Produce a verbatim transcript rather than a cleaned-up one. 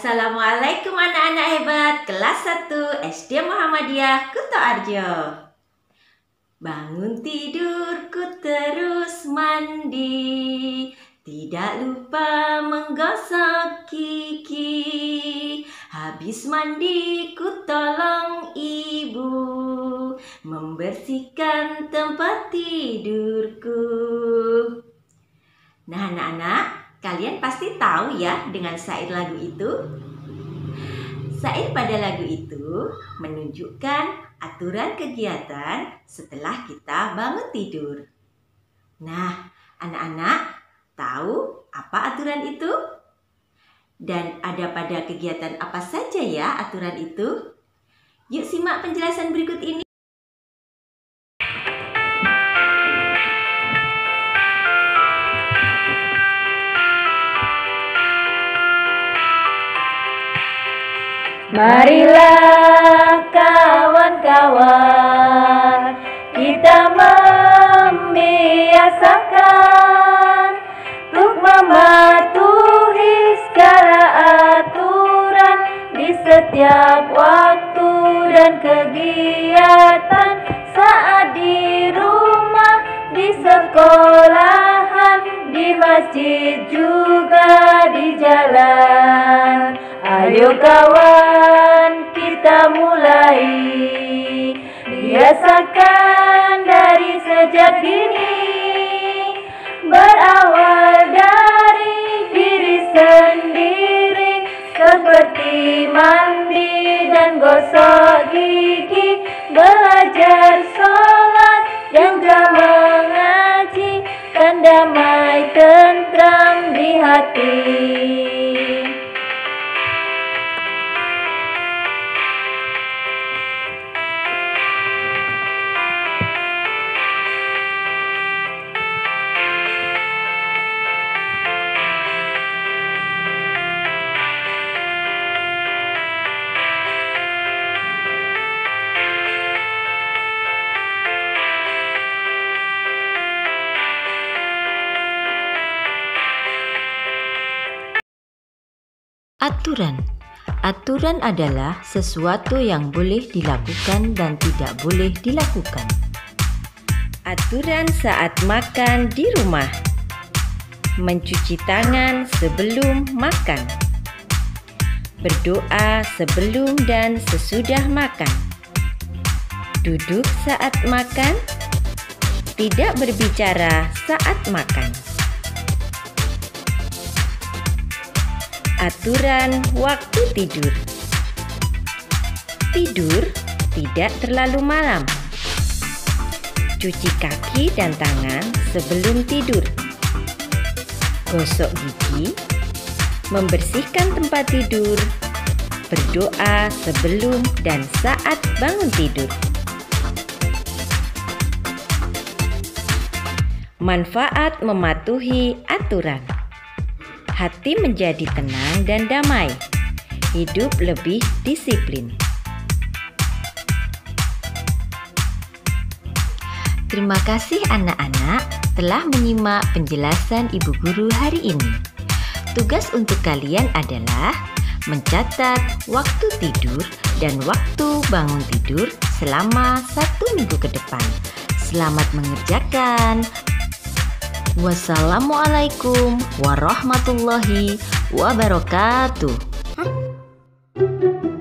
Assalamualaikum anak-anak hebat kelas satu S D Muhammadiyah Kuto Arjo. Bangun tidurku terus mandi, tidak lupa menggosok gigi. Habis mandi ku tolong ibu membersihkan tempat tidurku. Nah anak-anak, kalian pasti tahu ya dengan syair lagu itu. Syair pada lagu itu menunjukkan aturan kegiatan setelah kita bangun tidur. Nah, anak-anak tahu apa aturan itu? Dan ada pada kegiatan apa saja ya aturan itu? Yuk simak penjelasan berikut ini. Marilah kawan-kawan, kita membiasakan untuk mematuhi segala aturan di setiap waktu dan kegiatan, saat di rumah, di sekolahan, di masjid juga di jalan. Ayo kawan, kita mulai biasakan dari sejak dini, berawal dari diri sendiri, seperti mandi dan gosok gigi, belajar sholat dan juga mengaji, kan damai tentram di hati. Aturan. Aturan adalah sesuatu yang boleh dilakukan dan tidak boleh dilakukan. Aturan saat makan di rumah. Mencuci tangan sebelum makan. Berdoa sebelum dan sesudah makan. Duduk saat makan. Tidak berbicara saat makan. Aturan waktu tidur. Tidur tidak terlalu malam. Cuci kaki dan tangan sebelum tidur. Gosok gigi. Membersihkan tempat tidur. Berdoa sebelum dan saat bangun tidur. Manfaat mematuhi aturan. Hati menjadi tenang dan damai. Hidup lebih disiplin. Terima kasih anak-anak telah menyimak penjelasan Ibu Guru hari ini. Tugas untuk kalian adalah mencatat waktu tidur dan waktu bangun tidur selama satu minggu ke depan. Selamat mengerjakan. Wassalamualaikum warahmatullahi wabarakatuh.